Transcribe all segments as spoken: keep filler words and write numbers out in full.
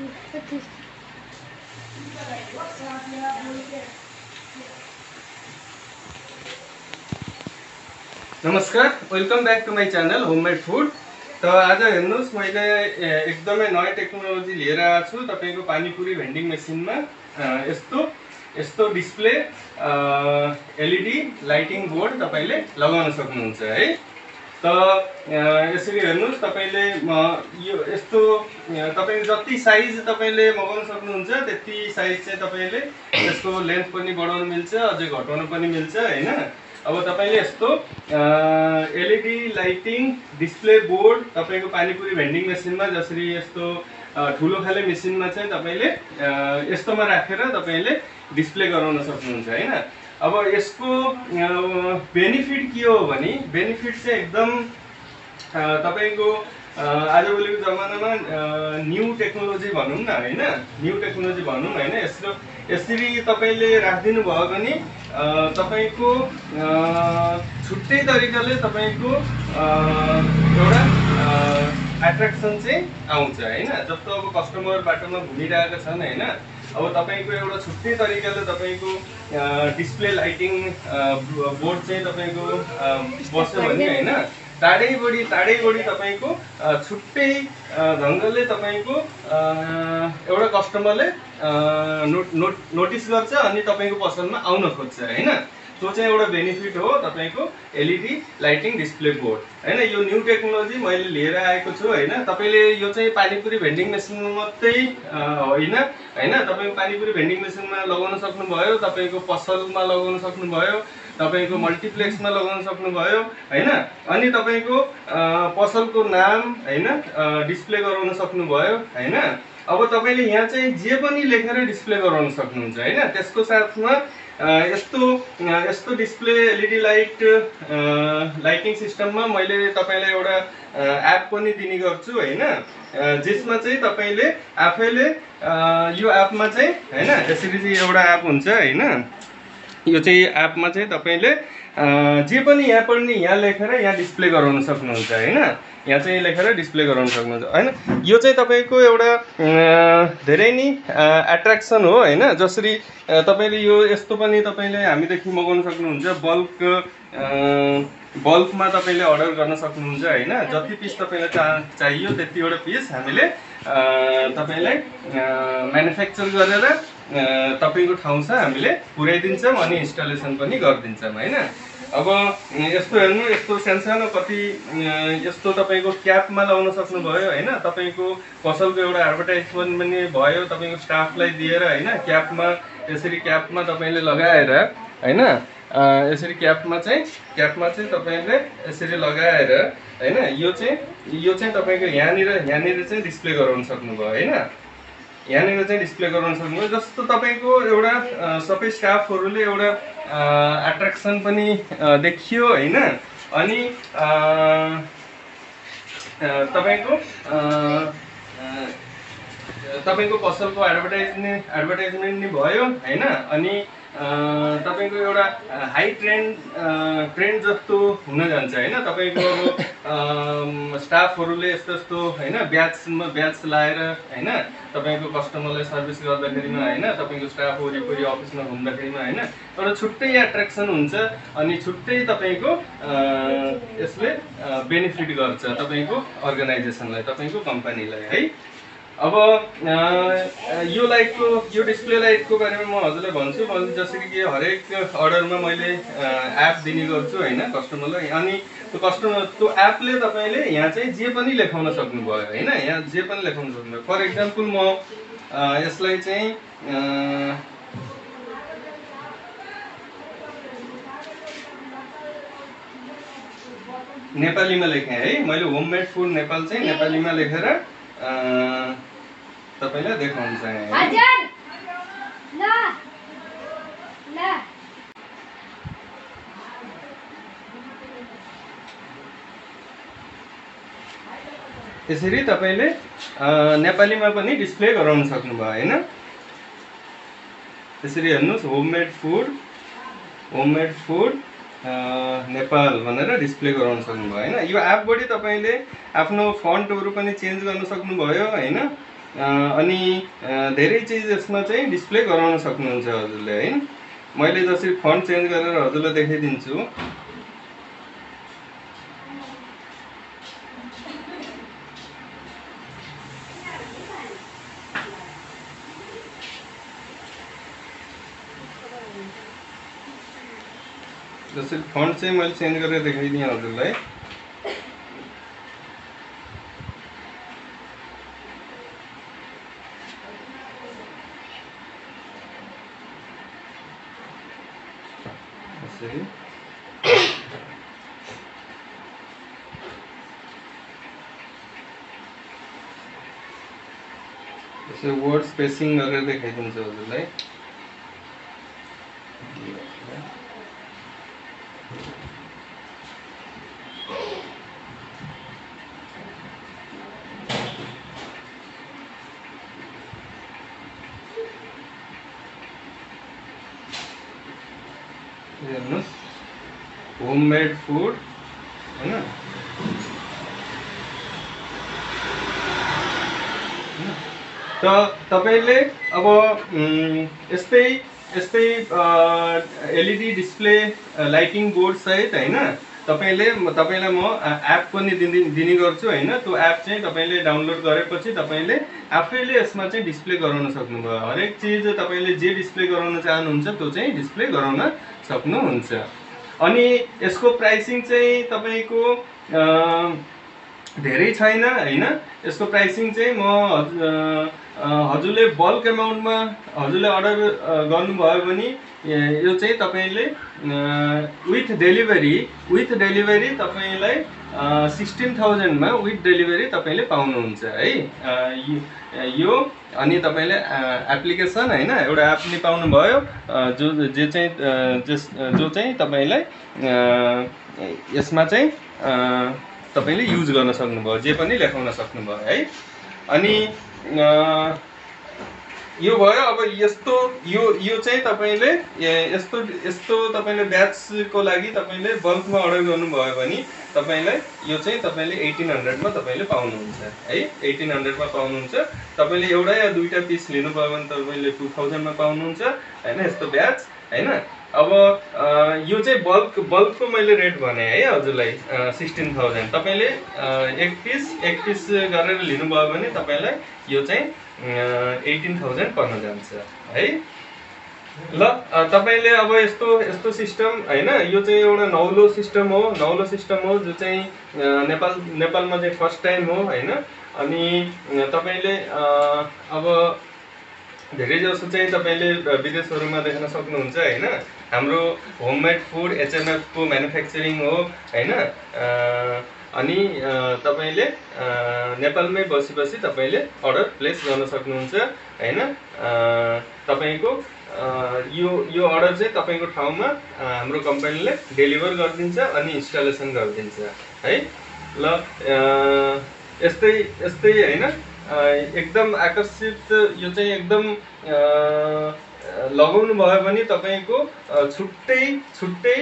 नमस्कार, welcome back to my channel homemade food. तो आज हेर्नुस् मैले एकदमै नयाँ टेक्नोलोजी लिएर आएको छु तपाईको पानीपुरी भेन्डिङ मेसिनमा। यस्तो यस्तो डिस्प्ले एलईडी लाइटिङ बोर्ड तपाईले लगाउन सक्नुहुन्छ है। त यसरी हेर्नुस् तपाईले यो यस्तो तपाईले जति साइज तपाईले मगाउन सक्नुहुन्छ त्यति साइज चाहिँ तपाईले यसको लेन्थ पनि बढाउन मिल्छ, अझै घटाउन पनि मिल्छ हैन। अब तपाईले यस्तो एलईडी लाइटिङ डिस्प्ले बोर्ड तपाईको पानीपुरी भेन्डिङ मेसिनमा जसरी यस्तो ठुलो खाले मेसिनमा चाहिँ तपाईले यस्तोमा राखेर तपाईले डिस्प्ले गराउन सक्नुहुन्छ हैन। अब यसको बेनिफिट के हो भने बेनिफिट चाहिँ एकदम तपाईको आजभोलिको जमानामा न्यू टेक्नोलोजी भनौं न हैन, न्यू टेक्नोलोजी भनौं हैन। यसो यसरी तपाईले राखिदिनु भयो भने तपाईको छुट्टै तरिकाले तपाईको एउटा एट्र्याक्सन चाहिँ आउँछ हैन। जस्तो अब कस्टमर बाटोमा घुमिरहेका छन् हैन, अब तपाईको एउटा छुट्टै तरिकाले तपाईको डिस्प्ले लाइटिङ बोर्ड चाहिँ तपाईको बस्यो भने हैन, टाढै बढी टाढै बढी तपाईको छुट्टै ढंगले तपाईको एउटा कस्टमरले नोट नोट नोटिस गर्छ अनि तपाईको पसलमा आउन खोज्छ हैन। त्यो चाहिँ एउटा बेनिफिट हो तपाईको एलईडी लाइटिङ डिस्प्ले बोर्ड हैन। यो न्यू टेक्नोलोजी मैले लिएर आएको छु हैन। तपाईले यो चाहिँ पानीपुरी भेन्डिङ मेसिनमा मात्रै होइन हैन, तपाईको पानीपुरी भेन्डिङ मेसिनमा लगाउन सक्नुभयो, तपाईको पसलमा लगाउन सक्नुभयो, तपाईको मल्टिप्लेक्समा लगाउन सक्नुभयो हैन। अनि तपाईको पसलको नाम हैन डिस्प्ले गराउन सक्नुभयो हैन। अब तपाईले यहाँ चाहिँ जे पनि लेखेर डिस्प्ले गराउन सक्नुहुन्छ हैन। त्यसको साथमा यस्तो यस्तो डिस्प्ले एलईडी लाइट लाइटिङ सिस्टममा मैले तपाईलाई एउटा एप पनि दिने गर्छु हैन, जसमा चाहिँ तपाईले आफैले यो एपमा चाहिँ हैन यसरी चाहिँ एउटा एप हुन्छ हैन। यो चाहिँ एपमा चाहिँ तपाईले जे पनि यहाँ पनि यहाँ लेखेर यहाँ डिस्प्ले गराउन सक्नुहुन्छ हैन। यहाँ चाहिँ लेखेर डिस्प्ले गराउन सक्नुहुन्छ हैन। यो चाहिँ तपाईको एउटा धेरै नै एट्र्याक्सन हो हैन। जसरी तपाईले यो यस्तो पनि तपाईले हामीदेखि मगाउन सक्नुहुन्छ, बल्क बल्कमा तपाईले अर्डर गर्न सक्नुहुन्छ हैन। जति पिस तपाईलाई चाहियो त्यतिवटा पिस हामीले तपाईलाई म्यानुफ्याक्चर गरेर तपाईको ठाउँमा हामीले पुर्याइदिन्छौँ अनि इन्स्टलेसन पनि गरिदिन्छौँ हैन। अब यस्तो हेर्नु, यस्तो सानो कति यस्तो तपाईको क्यापमा लाउन सक्नुभयो हैन। तपाईको पसलको एउटा एडभर्टाइजमेन्ट पनि भयो तपाईको स्टाफलाई दिएर हैन। क्यापमा यसरी क्यापमा तपाईले लगाएर हैन, यसरी क्यापमा चाहिँ क्यापमा चाहिँ तपाईले यसरी लगाएर हैन, यो चाहिँ यो चाहिँ तपाईको यहाँनिर यहाँनिर चाहिँ डिस्प्ले गराउन सक्नुभयो हैन। यहाँनिर चाहिँ डिस्प्ले गराउन सक्नुभयो। जस्तो तपाईको एउटा सबै स्टाफहरूले एउटा एट्र्याक्सन पनि देखियो हैन। अनि तपाईको तपाईको पसलको एडभर्टाइजमेन्ट एडभर्टाइजमेन्ट नि भयो हैन। अनि तपाईको एउटा हाई ट्रेन्ड ट्रेन्ड जस्तो हुन जान्छ हैन। तपाईको अब स्टाफहरूले यस्तो यस्तो हैन ब्याचमा ब्याच लाएर हैन तपाईको कस्टमरलाई सर्भिस गर्दाखेरिमा हैन, तपाईको स्टाफ वरिपरि अफिसमा घुम्दाखेरिमा हैन एउटा छुट्टै एट्र्याक्सन हुन्छ अनि छुट्टै तपाईको यसले बेनिफिट गर्छ तपाईको अर्गनाइजेसनलाई, तपाईको कम्पनीलाई है। अब यो लाइटको यो डिस्प्ले लाइटको बारेमा म हजुरलाई भन्छु। मैले जसरी कि हरेक अर्डरमा मैले एप दिने गर्छु हैन कस्टमरलाई। अनि त्यो कस्टमर त्यो एपले तपाईले यहाँ चाहिँ जे पनि लेखाउन सक्नुभयो हैन, यहाँ जे पनि लेखाउन सक्नुभयो। फर एक्जाम्पल म यसलाई चाहिँ नेपालीमा लेखेँ है। मैले होममेड फूड नेपाल चाहिँ नेपालीमा लेखेर तपाईलाई देखाउन चाहे। हजुर ल ल यसरी तपाईले नेपालीमा पनि डिस्प्ले गराउन सक्नुभयो हैन। यसरी हेर्नुस्, homemade food homemade food Nepal भनेर डिस्प्ले गराउन सक्नुभयो हैन। यो एपबाट तपाईले आफ्नो फन्टहरु पनि चेन्ज गर्न सक्नुभयो हैन। अनि धेरै चिज यसमा चाहिँ डिस्प्ले गराउन सक्नुहुन्छ हजुरले है। मैले जसरी फन्ट चेन्ज गरेर हजुरलाई देखाइदिन्छु। जसरी फन्ट चाहिँ मैले चेन्ज गरेर देखाइदिएँ हजुरलाई। यसरी यसरी वर्ड स्पेसिङ गरेर देखाइदिन्छु हजुरलाई। हेर्नुहोस् होममेड फुड हैन। त तपाईले अब यस्तै यस्तै एलईडी डिस्प्ले लाइटिङ बोर्ड सहित हैन तपाईले तपाईलाई म एप पनि दिने गर्छु हैन। त्यो एप चाहिँ तपाईले डाउनलोड गरेपछि तपाईले आफैले यसमा चाहिँ डिस्प्ले गराउन सक्नुभयो। हरेक चीज तपाईले जे डिस्प्ले गराउन चाहनुहुन्छ त्यो चाहिँ डिस्प्ले गराउन सक्नुहुन्छ। अनि यसको प्राइसिङ चाहिँ तपाईको धेरै छैन हैन। यसको प्राइसिङ चाहिँ म हजुरले बल्क अमाउन्टमा हजुरले अर्डर गर्नुभयो भने यो चाहिँ तपाईले विथ डेलिभरी विथ डेलिभरी तपाईलाई सिक्सटीन थाउजन्ड मा विथ डेलिभरी तपाईले पाउनुहुन्छ है यो। अनि तपाईले एप्लिकेसन हैन एउटा एप नि पाउनु भयो जो जे चाहिँ जो चाहिँ तपाईलाई यसमा चाहिँ तपाईले युज गर्न सक्नुभयो, जे पनि लेखाउन सक्नुभयो है। अनि यो भयो। अब यस्तो यो यो चाहिँ तपाईले यस्तो यस्तो तपाईले ब्याचको लागि तपाईले बल्कमा अर्डर गर्नुभयो भने तपाईलाई यो चाहिँ तपाईले एटीन हन्ड्रेड मा तपाईले पाउनुहुन्छ है। एटीन हन्ड्रेड मा पाउनुहुन्छ। तपाईले एउटा या दुईटा पिस लिनुभयो भने तपाईले टू थाउजन्ड मा पाउनुहुन्छ हैन यस्तो ब्याच हैन। अब यो चाहिँ बल्क बल्कको मैले रेट भने है हजुरलाई सिक्सटीन थाउजन्ड। तपाईले एक पिस एक पिस गरेर लिनुभयो भने तपाईलाई यो चाहिँ एटीन थाउजन्ड पर्न जान्छ है। ल तपाईले अब यस्तो यस्तो सिस्टम हैन यो चाहिँ एउटा नौलो सिस्टम हो नौलो सिस्टम हो जो चाहिँ नेपाल नेपालमा चाहिँ फर्स्ट टाइम हो हैन। अनि तपाईले अब धेरै जसो चाहिँ तपाईले विदेशहरुमा देख्न सक्नुहुन्छ हैन। हाम्रो होममेड फुड एचएमएफ को म्यानुफ्याक्चरिङ हो हैन। अनि तपाईले नेपालमै बसी बसी तपाईले अर्डर प्लेस गर्न सक्नुहुन्छ हैन। तपाईको यो यो अर्डर चाहिँ तपाईको ठाउँमा हाम्रो कम्पनीले डेलिभर गरिदिन्छ अनि इन्स्टलेसन गरिदिन्छ है। ल यस्तै यस्तै हैन एकदम आकर्षित यो चाहिँ एकदम लगाउनु भयो भने तपाईको छुट्टै छुट्टै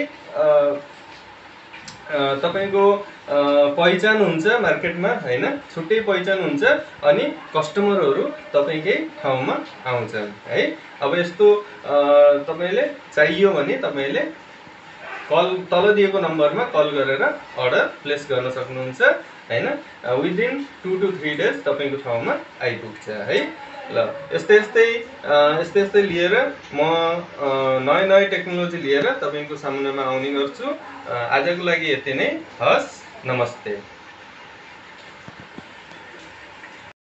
तपाईको पहिचान हुन्छ मार्केटमा हैन। छुट्टै पहिचान हुन्छ अनि कस्टमरहरु तपाईकै ठाउँमा आउँछन् है। अब यस्तो तपाईले चाहियो भने तपाईले कल तल दिएको नम्बरमा कल गरेर अर्डर प्लेस गर्न सक्नुहुन्छ हैन। Within two two three days तपाईको ठाउँमा आइपुग्छ है। ल यस्तै यस्तै यस्तै यस्तै लिएर म नयाँ नयाँ टेक्नोलोजी लिएर तपाईको सामुन्नेमा आउने गर्छु। आजको लागि यति नै। हस्, नमस्ते।